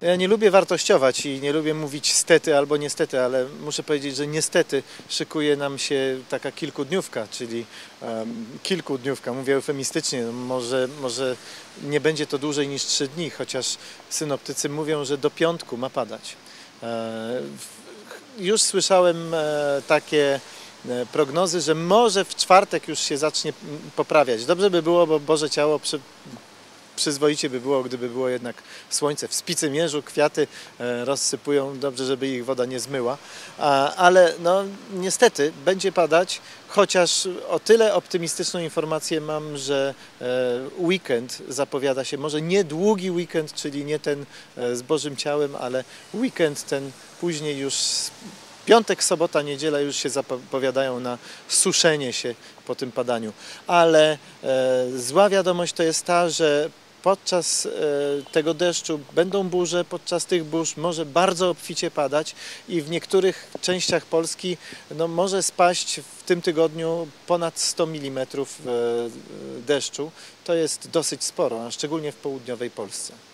Ja nie lubię wartościować i nie lubię mówić stety albo niestety, ale muszę powiedzieć, że niestety szykuje nam się taka kilkudniówka, czyli kilkudniówka, mówię eufemistycznie, no może nie będzie to dłużej niż 3 dni, chociaż synoptycy mówią, że do piątku ma padać. Już słyszałem takie prognozy, że może w czwartek już się zacznie poprawiać. Dobrze by było, bo Boże Ciało przyzwoicie by było, gdyby było jednak słońce. W Spicymierzu kwiaty rozsypują, dobrze, żeby ich woda nie zmyła, ale no niestety będzie padać, chociaż o tyle optymistyczną informację mam, że weekend zapowiada się, może nie długi weekend, czyli nie ten z Bożym Ciałem, ale weekend ten później już piątek, sobota, niedziela już się zapowiadają na suszenie się po tym padaniu. Ale zła wiadomość to jest ta, że podczas tego deszczu będą burze, podczas tych burz może bardzo obficie padać i w niektórych częściach Polski no, może spaść w tym tygodniu ponad 100 mm deszczu. To jest dosyć sporo, a szczególnie w południowej Polsce.